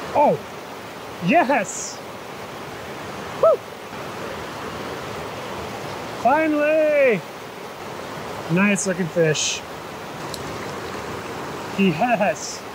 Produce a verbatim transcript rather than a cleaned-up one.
Oh, yes! Woo! Finally! Nice looking fish. Yes!